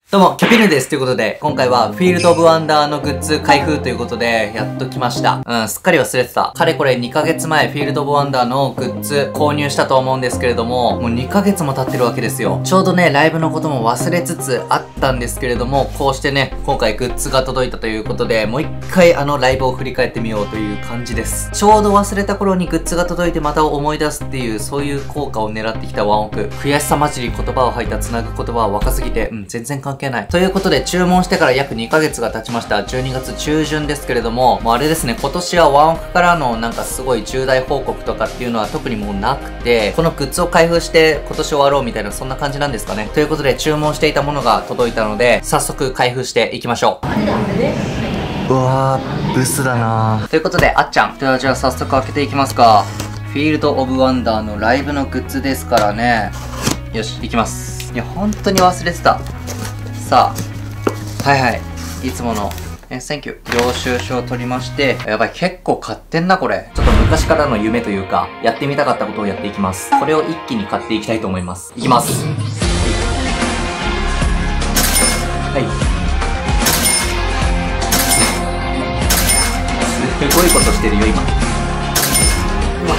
どうも、キャピヌです。ということで、今回はフィールド・オブ・ワンダーのグッズ開封ということで、やっと来ました。すっかり忘れてた。かれこれ2ヶ月前、フィールド・オブ・ワンダーのグッズ購入したと思うんですけれども、もう2ヶ月も経ってるわけですよ。ちょうどね、ライブのことも忘れつつあったんですけれども、こうしてね、今回グッズが届いたということで、もう一回ライブを振り返ってみようという感じです。ちょうど忘れた頃にグッズが届いてまた思い出すっていう、そういう効果を狙ってきたワンオク。悔しさ混じり言葉を吐いた繋ぐ言葉は若すぎて、全然関係ない。ということで、注文してから約2ヶ月が経ちました。12月中旬ですけれども、もうあれですね、今年はワンオクからのなんかすごい重大報告とかっていうのは特にもうなくて、このグッズを開封して今年終わろうみたいなそんな感じなんですかね。ということで注文していたものが届いたので、早速開封していきましょう。うわー、ブスだなー。ということで、あっちゃん。ではじゃあ早速開けていきますか。フィールド・オブ・ワンダーのライブのグッズですからね。よし、いきます。いや、本当に忘れてた。さあ。はいはい。いつもの、センキュー。領収書を取りまして、やばい、結構買ってんな、これ。ちょっと昔からの夢というか、やってみたかったことをやっていきます。これを一気に買っていきたいと思います。いきます。はい。すごいことしてるよ、今。うわ。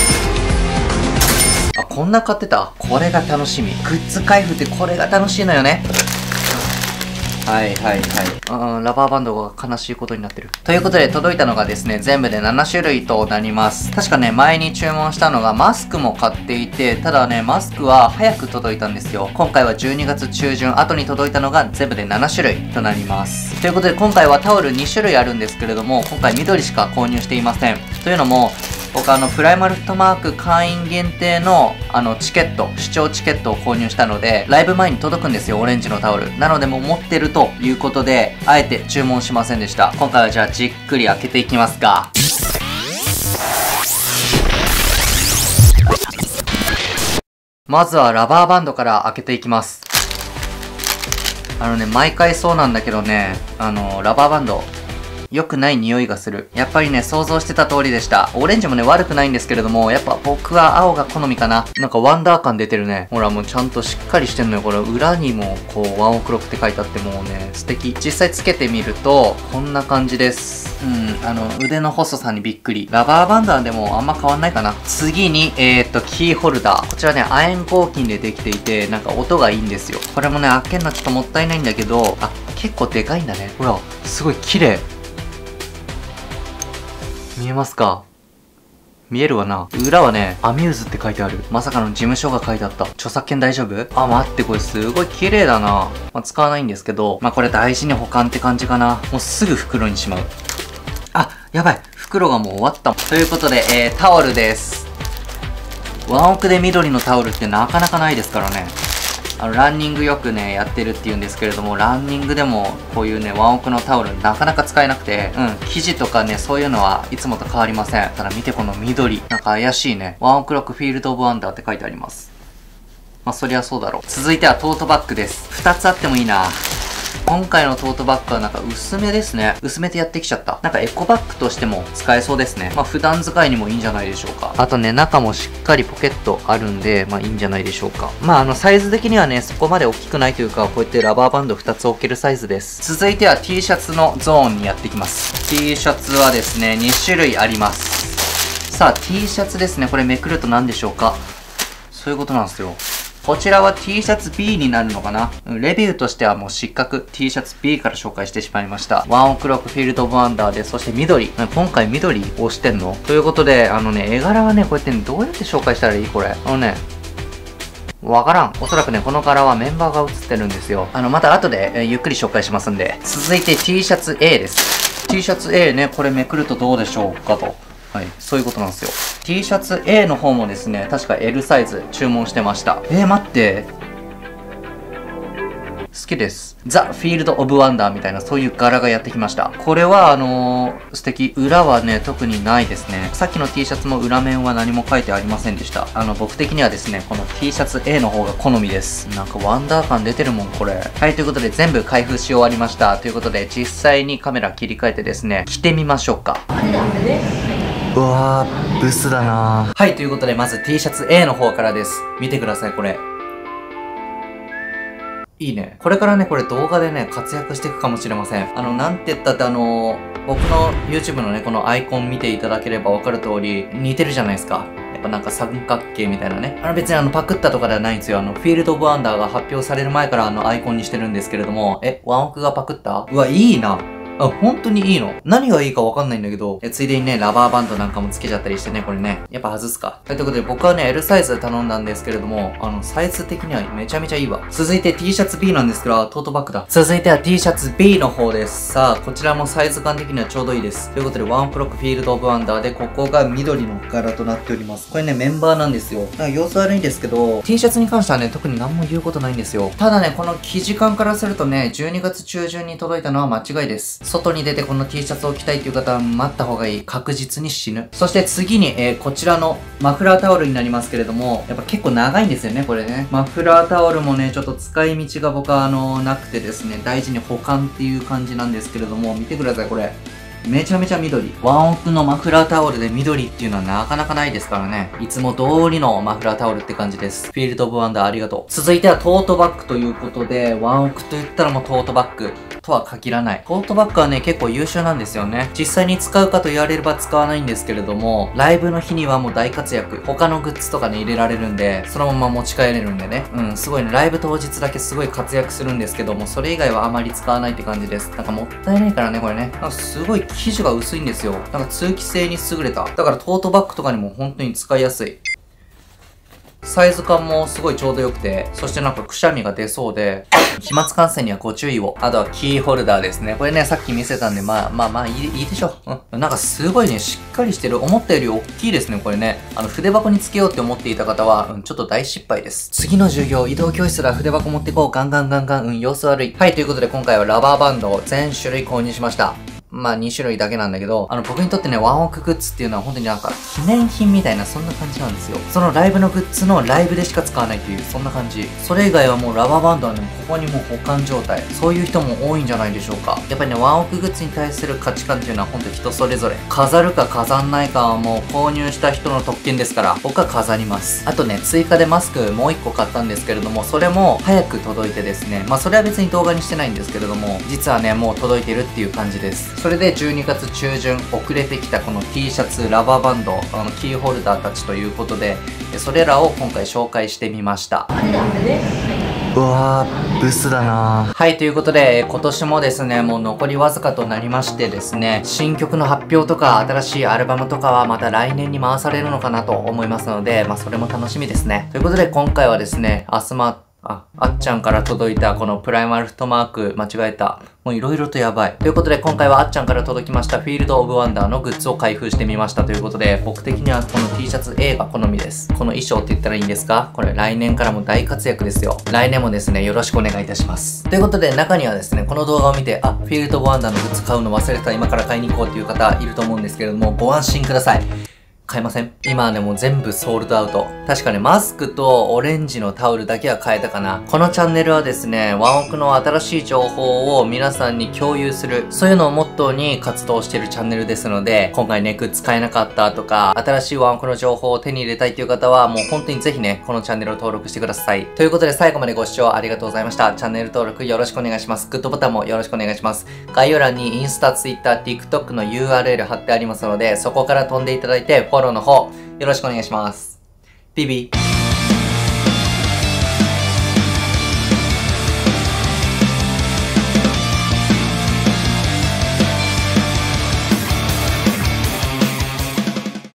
あ、こんな買ってた。これが楽しみ。グッズ開封ってこれが楽しいのよね。はいはいはい。ラバーバンドが悲しいことになってる。ということで届いたのがですね、全部で7種類となります。確かね、前に注文したのがマスクも買っていて、ただね、マスクは早く届いたんですよ。今回は12月中旬後に届いたのが全部で7種類となります。ということで今回はタオル2種類あるんですけれども、今回緑しか購入していません。というのも、僕プライマルフットマーク会員限定のチケット、視聴チケットを購入したので、ライブ前に届くんですよ、オレンジのタオル。なのでもう持ってるということで、あえて注文しませんでした。今回はじゃあじっくり開けていきますか。まずはラバーバンドから開けていきます。毎回そうなんだけどね、ラバーバンド、良くない匂いがする。やっぱりね、想像してた通りでした。オレンジもね、悪くないんですけれども、やっぱ僕は青が好みかな。なんかワンダー感出てるね。ほら、もうちゃんとしっかりしてんのよ。これ、裏にも、こう、ワンオクロックって書いてあって、もうね、素敵。実際つけてみると、こんな感じです。腕の細さにびっくり。ラバーバンダーでもあんま変わんないかな。次に、キーホルダー。こちらね、亜鉛合金でできていて、なんか音がいいんですよ。これもね、開けるのちょっともったいないんだけど、あ、結構でかいんだね。ほら、すごい綺麗。見えますか？見えるわな。裏はね、アミューズって書いてある。まさかの事務所が書いてあった。著作権大丈夫？あ、待って、これすごい綺麗だな。使わないんですけど、これ大事に保管って感じかな。もうすぐ袋にしまう。あ、やばい。袋がもう終わった。ということで、タオルです。ワンオクで緑のタオルってなかなかないですからね。ランニングよくね、やってるって言うんですけれども、ランニングでもこういうね、ワンオクのタオルなかなか使えなくて、生地とかね、そういうのはいつもと変わりません。ただ見てこの緑。なんか怪しいね。ワンオクロックフィールドオブワンダーって書いてあります。そりゃそうだろう。続いてはトートバッグです。2つあってもいいな。今回のトートバッグはなんか薄めですね。薄めてやってきちゃった。なんかエコバッグとしても使えそうですね。普段使いにもいいんじゃないでしょうか。あとね、中もしっかりポケットあるんで、いいんじゃないでしょうか。サイズ的にはね、そこまで大きくないというか、こうやってラバーバンド2つ置けるサイズです。続いては T シャツのゾーンにやっていきます。T シャツはですね、2種類あります。さあ、T シャツですね。これめくると何でしょうか。そういうことなんですよ。こちらは T シャツ B になるのかな。レビューとしてはもう失格。T シャツ B から紹介してしまいました。ワンオクロックフィールドオブワンダーで、そして緑。今回緑をしてんのということで、絵柄はね、こうやってどうやって紹介したらいいこれ。わからん。おそらくね、この柄はメンバーが写ってるんですよ。また後で、ゆっくり紹介しますんで。続いて T シャツ A です。T シャツ A ね、これめくるとどうでしょうかと。はい、そういうことなんですよ。T シャツ A の方もですね、確か L サイズ注文してました。待って。好きです。ザ・フィールド・オブ・ワンダーみたいなそういう柄がやってきました。これは素敵。裏はね、特にないですね。さっきの T シャツも裏面は何も書いてありませんでした。僕的にはですね、この T シャツ A の方が好みです。なんかワンダー感出てるもん、これ。はい、ということで全部開封し終わりました。ということで、実際にカメラ切り替えてですね、着てみましょうか。うわー、ブスだなー。はい、ということで、まず T シャツ A の方からです。見てください、これ。 いいね。これからね、これ動画でね、活躍していくかもしれません。なんて言ったって僕の YouTube のね、このアイコン見ていただければわかる通り、似てるじゃないですか。やっぱなんか三角形みたいなね。別にパクったとかではないんですよ。フィールド・オブ・ワンダーが発表される前からアイコンにしてるんですけれども、ワンオクがパクった？うわ、いいな。本当にいいの？何がいいかわかんないんだけど、ついでにね、ラバーバンドなんかもつけちゃったりしてね、これね、やっぱ外すか。ということで、僕はね、L サイズ頼んだんですけれども、サイズ的にはめちゃめちゃいいわ。続いて T シャツ B なんですけど、トートバッグだ。続いては T シャツ B の方です。さあ、こちらもサイズ感的にはちょうどいいです。ということで、ワンフロックフィールドオブワンダーで、ここが緑の柄となっております。これね、メンバーなんですよ。なんか様子悪いんですけど、T シャツに関してはね、特に何も言うことないんですよ。ただね、この生地感からするとね、12月中旬に届いたのは間違いです。外に出てこのT シャツを着たいっていう方は待った方がいい。確実に死ぬ。そして次に、こちらのマフラータオルになりますけれども、やっぱ結構長いんですよね、これね。マフラータオルもね、ちょっと使い道が僕はなくてですね、大事に保管っていう感じなんですけれども、見てください、これ。めちゃめちゃ緑。ワンオクのマフラータオルで緑っていうのはなかなかないですからね。いつも通りのマフラータオルって感じです。フィールドオブワンダーありがとう。続いてはトートバッグということで、ワンオクと言ったらもうトートバッグとは限らない。トートバッグはね、結構優秀なんですよね。実際に使うかと言われれば使わないんですけれども、ライブの日にはもう大活躍。他のグッズとかね、入れられるんで、そのまま持ち帰れるんでね。すごいね、ライブ当日だけすごい活躍するんですけども、それ以外はあまり使わないって感じです。なんかもったいないからね、これね。なんかすごい生地が薄いんですよ。なんか通気性に優れた。だからトートバッグとかにも本当に使いやすい。サイズ感もすごいちょうど良くて、そしてなんかくしゃみが出そうで、飛沫感染にはご注意を。あとはキーホルダーですね。これね、さっき見せたんで、まあいいでしょ。なんかすごいね、しっかりしてる。思ったより大きいですね、これね。筆箱につけようって思っていた方は、ちょっと大失敗です。次の授業、移動教室だ。筆箱持ってこう。ガンガン、様子悪い。はい、ということで今回はラバーバンドを全種類購入しました。2種類だけなんだけど、僕にとってね、ワンオクグッズっていうのは本当になんか、記念品みたいな、そんな感じなんですよ。そのライブのグッズのライブでしか使わないっていう、そんな感じ。それ以外はもうラバーバンドはね、ここにもう保管状態。そういう人も多いんじゃないでしょうか。やっぱりね、ワンオクグッズに対する価値観っていうのは本当に人それぞれ。飾るか飾んないかはもう購入した人の特権ですから、僕は飾ります。あとね、追加でマスクもう1個買ったんですけれども、それも早く届いてですね、それは別に動画にしてないんですけれども、実はね、もう届いてるっていう感じです。それで12月中旬遅れてきたこの T シャツ、ラバーバンド、キーホルダーたちということで、それらを今回紹介してみました。うわー、ブスだなー。はい、ということで、今年もですね、もう残りわずかとなりましてですね、新曲の発表とか、新しいアルバムとかはまた来年に回されるのかなと思いますので、それも楽しみですね。ということで、今回はですね、あっちゃんから届いたこのプライマルフットマーク間違えた。もう色々とやばい。ということで今回はあっちゃんから届きましたフィールドオブワンダーのグッズを開封してみましたということで、僕的にはこの T シャツ A が好みです。この衣装って言ったらいいんですか？これ来年からも大活躍ですよ。来年もですね、よろしくお願いいたします。ということで中にはですね、この動画を見て、フィールドオブワンダーのグッズ買うの忘れた、今から買いに行こうっていう方いると思うんですけれども、ご安心ください。買えません。今はね、もう全部ソールドアウト。確かね、マスクとオレンジのタオルだけは買えたかな。このチャンネルはですね、ワンオクの新しい情報を皆さんに共有する、そういうのをモットーに活動しているチャンネルですので、今回ね、グッズ買えなかったとか、新しいワンオクの情報を手に入れたいという方は、もう本当にぜひね、このチャンネルを登録してください。ということで、最後までご視聴ありがとうございました。チャンネル登録よろしくお願いします。グッドボタンもよろしくお願いします。概要欄にインスタ、ツイッター、TikTok の URL 貼ってありますので、そこから飛んでいただいて、フォローの方、よろしくお願いします。ビビ。